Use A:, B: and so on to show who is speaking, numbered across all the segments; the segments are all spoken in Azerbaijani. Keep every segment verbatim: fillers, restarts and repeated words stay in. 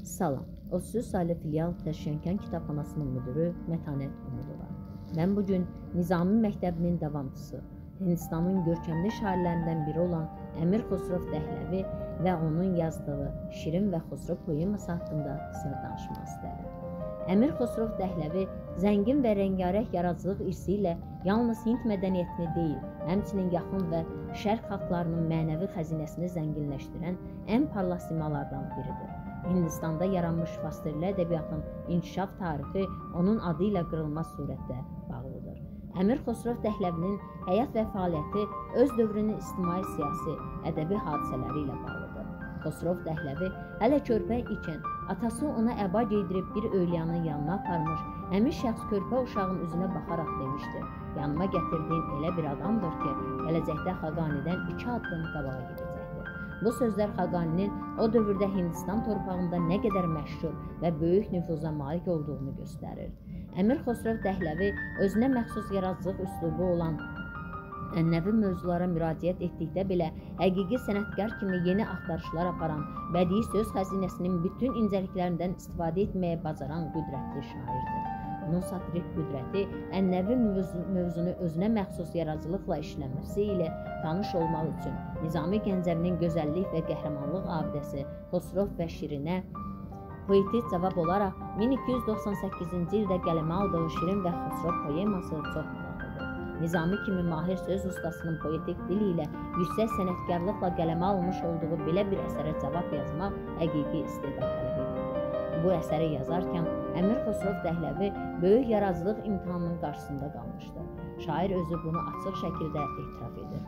A: Salam, otuz üç saylı filial Təşkənkən Kitabxanasının müdürü Mətanət Umudova. Mən bugün Nizami Məktəbinin davamçısı, Hindistanın görkəmli şairlərindən biri olan Əmir Xosrov Dəhləvi və onun yazdığı Şirin və Xosrov poeması haqqında qısa danışmaq istərəm. Əmir Xosrov Dəhləvi zəngin və rəngarəng yaradıcılıq irsi ilə yalnız Hind mədəniyyətini deyil, həmçinin yaxın və şərq xalqlarının mənəvi xəzinəsini zənginləşdirən ən parlaq simalardan biridir. Hindistanda yaranmış fastirli ədəbiyyatın inkişaf tarixi onun adı ilə qırılmaz surətdə bağlıdır. Əmir Xosrov Dəhləvinin həyat və fəaliyyəti öz dövrünün ictimai-siyasi, ədəbi hadisələri ilə bağlıdır. Xosrov Dəhləvi hələ körpə ikən atası ona əba geydirib bir öylyanın yanına aparmış, həmin şəxs körpə uşağın üzünə baxaraq demişdir: "Yanıma gətirdiyin elə bir adamdır ki, gələcəkdə Xaqanidən iki addım qabağa gedəcəkdir." Bu sözlər Xaqaninin o dövrdə Hindistan torpağında nə qədər məşhur və böyük nüfuza malik olduğunu göstərir. Əmir Xosrov Dəhləvi özünə məxsus yaradıcılıq üslubu olan ənənəvi mövzulara müraciət etdikdə belə həqiqi sənətkar kimi yeni axtarışlar aparan, bədii söz xəzinəsinin bütün incəliklərindən istifadə etməyə bacaran qüdrətli şairdir. Onun satirik qüdrəti ənənəvi mövzunu özünə məxsus yaradıcılıqla işləməsi ilə tanış olmaq üçün Nizami Gəncəvinin gözəllik və qəhrəmanlıq abidəsi Xosrov və Şirinə poetik cavab olaraq min iki yüz doxsan səkkizinci ildə qələmə aldığı Şirin və Xosrov poeması çox maraqlıdır. Nizami kimi mahir söz ustasının poetik dili ilə yüksək sənətkarlıqla qələmə almış olduğu belə bir əsərə cavab yazmaq həqiqi istedad tələb edir. Bu əsəri yazarkən Əmir Xosrov Dəhləvi böyük yaradıcılıq imtahanının qarşısında qalmışdır. Şair özü bunu açıq şəkildə etiraf edir.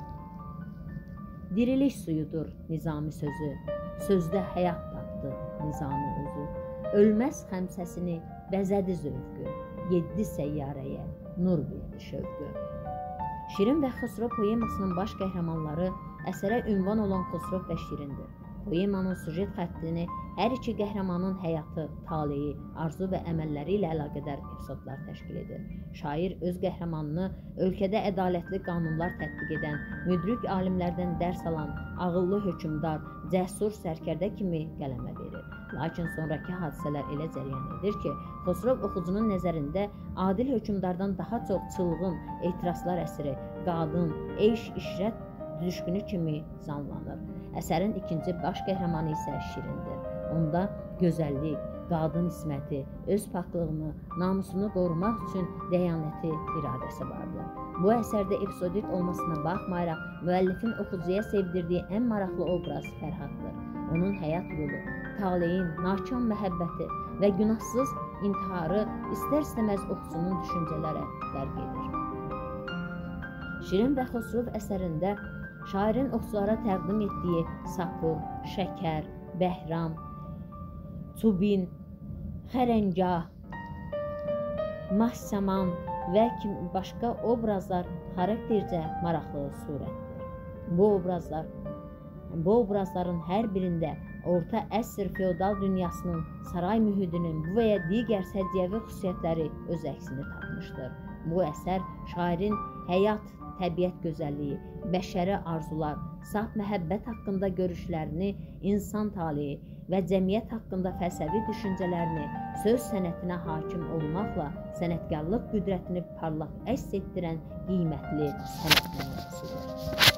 A: Diriliş suyudur Nizami sözü, sözdə həyat tapdı Nizami özü. Ölməz xəmsəsini bəzədi zövqü, yeddi səyyarəyə nur verdi şövqü. Şirin və Xosrov poemasının baş qəhrəmanları əsərə ünvan olan Xosrov və Şirindir. Poemanın süjet xəttini hər iki qəhrəmanın həyatı, taleyi, arzu və əməlləri ilə əlaqədar epizodlar təşkil edir. Şair öz qəhrəmanını ölkədə ədalətli qanunlar tətbiq edən, müdrik alimlərdən dərs alan, ağıllı hökmdar, cəsur sərkərdə kimi qələmə verir. Lakin sonraki hadisələr elə cərəyan edir ki, Xosrov oxucunun nəzərində adil hökmdardan daha çox çılğın, etirazlar əsiri, qadın, eyş-işrət düşkünü kimi canlanır. Əsərin ikinci baş qəhrəmanı isə Şirindir. Onda gözəllik, qadın isməti, öz paklığını, namusunu qorumaq üçün dəyanəti iradəsi vardır. Bu əsərdə episodik olmasına baxmayaraq, müəllifin oxucuya sevdirdiyi ən maraqlı obraz Fərhaddır. Onun həyat yolu, taleyin, nakam məhəbbəti və günahsız intiharı istər-istəməz oxucunun düşüncələrə qərq edir. Şirin və Xosrov əsərində şairin oxuculara təqdim etdiyi sapı, şəkər, bəhram, çubin, xərəngah, mahsaman və başqa obrazlar xaraktercə maraqlı surətdir. Bu obrazlar, bu obrazların hər birində orta əsr feodal dünyasının saray mühitinin bu və ya digər səciyyəvi xüsusiyyətləri öz əksini tapmışdır. Bu əsər şairin həyat, təbiət gözəlliyi, bəşəri arzular, saf məhəbbət haqqında görüşlərini, insan taleyi və cəmiyyət haqqında fəlsəfi düşüncələrini söz sənətinə hakim olmaqla sənətkarlıq qüdrətini parlaq əks etdirən qiymətli sənət nümunəsidir.